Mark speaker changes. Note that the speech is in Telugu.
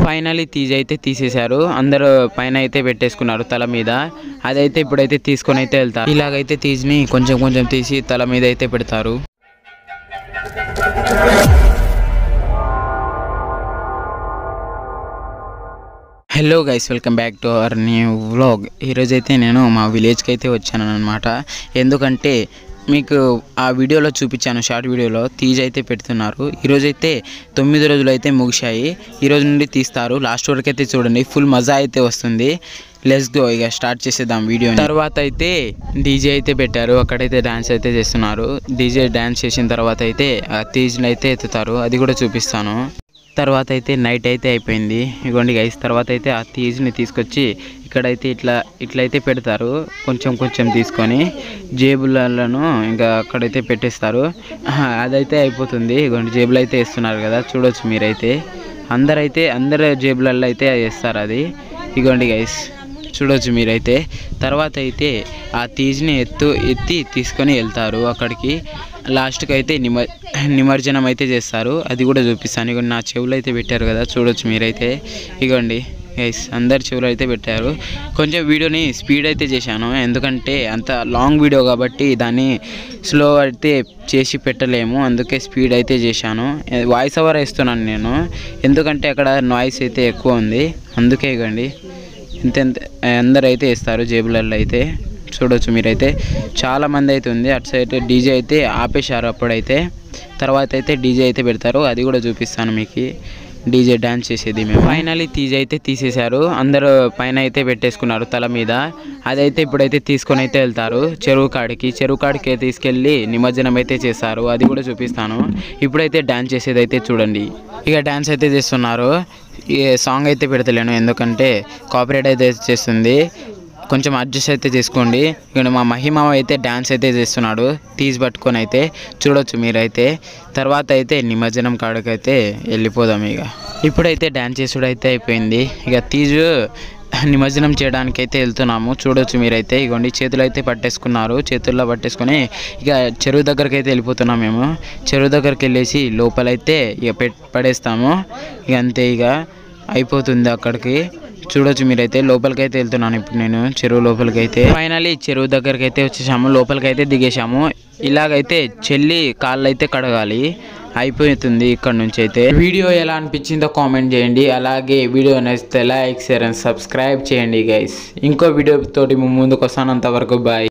Speaker 1: ఫైనల్లీ తీజ్ అయితే తీసేశారు. అందరూ పైన అయితే పెట్టేసుకున్నారు తల మీద. అదైతే ఇప్పుడైతే తీసుకొని అయితే వెళ్తారు. ఇలాగైతే తీజ్ని కొంచెం కొంచెం తీసి తల మీద అయితే పెడతారు. Hello guys, welcome back to our new vlog. ఈరోజైతే నేను మా విలేజ్కి అయితే వచ్చాను అనమాట. ఎందుకంటే మీకు ఆ వీడియోలో చూపించాను, షార్ట్ వీడియోలో తీజ్ అయితే పెడుతున్నారు. ఈరోజైతే 9 రోజులు అయితే ముగిశాయి. ఈరోజు నుండి తీస్తారు. లాస్ట్ వరకు అయితే చూడండి, ఫుల్ మజా అయితే వస్తుంది. లెట్స్ గో, ఇక స్టార్ట్ చేసేద్దాం వీడియో. తర్వాత అయితే డీజే అయితే పెట్టారు. అక్కడైతే డ్యాన్స్ అయితే చేస్తున్నారు. డీజే డ్యాన్స్ చేసిన తర్వాత అయితే ఆ తీజ్ని అయితే ఎత్తుతారు. అది కూడా చూపిస్తాను. తర్వాత అయితే నైట్ అయితే అయిపోయింది. ఇగోండి గైస్, తర్వాత అయితే ఆ తీజ్ని తీసుకొచ్చి ఇక్కడైతే ఇట్లయితే పెడతారు. కొంచెం కొంచెం తీసుకొని జేబులను ఇంకా అక్కడైతే పెట్టేస్తారు. అదైతే అయిపోతుంది. ఇగోండి జేబులు అయితే వేస్తున్నారు కదా, చూడొచ్చు మీరైతే. అందరు జేబులలో అయితే వేస్తారు అది. ఇగోండి గైస్, చూడొచ్చు మీరైతే. తర్వాత అయితే ఆ తీజ్ని ఎత్తి తీసుకొని వెళ్తారు అక్కడికి. లాస్ట్కి అయితే నిమజ్జనం అయితే చేస్తారు. అది కూడా చూపిస్తాను. ఇగోండి నా చెవులు అయితే పెట్టారు కదా, చూడొచ్చు మీరైతే. ఇగోండి గైస్, అందరు చెవులు అయితే పెట్టారు. కొంచెం వీడియోని స్పీడ్ అయితే చేశాను, ఎందుకంటే అంత లాంగ్ వీడియో కాబట్టి దాన్ని స్లో అయితే చేసి పెట్టలేము. అందుకే స్పీడ్ అయితే చేశాను. వాయిస్ ఓవర్ వేస్తున్నాను నేను, ఎందుకంటే అక్కడ నాయిస్ అయితే ఎక్కువ ఉంది. అందుకే ఇగోండి అందరు అయితే వేస్తారు జేబులలో అయితే. చూడొచ్చు మీరైతే, చాలామంది అయితే ఉంది. అటు సైడ్ డీజే అయితే ఆపేశారు అప్పుడైతే. తర్వాత అయితే డీజే అయితే పెడతారు. అది కూడా చూపిస్తాను మీకు, డీజే డ్యాన్స్ చేసేది. మేము ఫైనల్లీ తీజ్ అయితే తీసేశారు. అందరూ పైన అయితే పెట్టేసుకున్నారు తల మీద. అదైతే ఇప్పుడైతే తీసుకొని అయితే వెళ్తారు చెరువు కాడికి తీసుకెళ్ళి నిమజ్జనం అయితే చేస్తారు. అది కూడా చూపిస్తాను. ఇప్పుడైతే డ్యాన్స్ చేసేది అయితే చూడండి. ఇక డ్యాన్స్ అయితే చేస్తున్నారు. ఈ సాంగ్ అయితే పెడతలేను, ఎందుకంటే కాపీరైట్ అయితే చేస్తుంది. కొంచెం అడ్జస్ట్ అయితే చేసుకోండి. ఇక్కడ మా మహిమ అయితే డ్యాన్స్ అయితే చేస్తున్నాడు తీజ్ పట్టుకొని అయితే, చూడొచ్చు మీరైతే. తర్వాత అయితే నిమజ్జనం కాడికైతే వెళ్ళిపోదాం. ఇప్పుడైతే డ్యాన్స్ చేసుడు అయితే అయిపోయింది. ఇక తీజు నిమజ్జనం చేయడానికి అయితే వెళ్తున్నాము. చూడొచ్చు మీరైతే. ఇగోండి చేతులు అయితే పట్టేసుకున్నారు. చేతుల్లో పట్టేసుకొని ఇక చెరువు దగ్గరికి అయితే వెళ్ళిపోతున్నాం మేము. చెరువు దగ్గరికి వెళ్ళేసి లోపలైతే ఇక పడేస్తాము. ఇక అంతే, ఇక అయిపోతుంది అక్కడికి. చూడొచ్చు మీరైతే. లోపలికి అయితే వెళ్తున్నాను ఇప్పుడు నేను, చెరువు లోపలికి అయితే. ఫైనల్లీ చెరువు దగ్గరికి అయితే వచ్చేసాము. లోపలికి అయితే దిగేసాము. ఇలాగైతే చెల్లి కాళ్ళు అయితే కడగాలి. అయిపోతుంది ఇక్కడ నుంచి అయితే. వీడియో ఎలా అనిపించిందో కామెంట్ చేయండి. అలాగే వీడియో నచ్చితే లైక్, షేర్ అండ్ సబ్స్క్రైబ్ చేయండి గైస్. ఇంకో వీడియో తోటి ముందుకు వస్తాను. అంతవరకు బాయ్.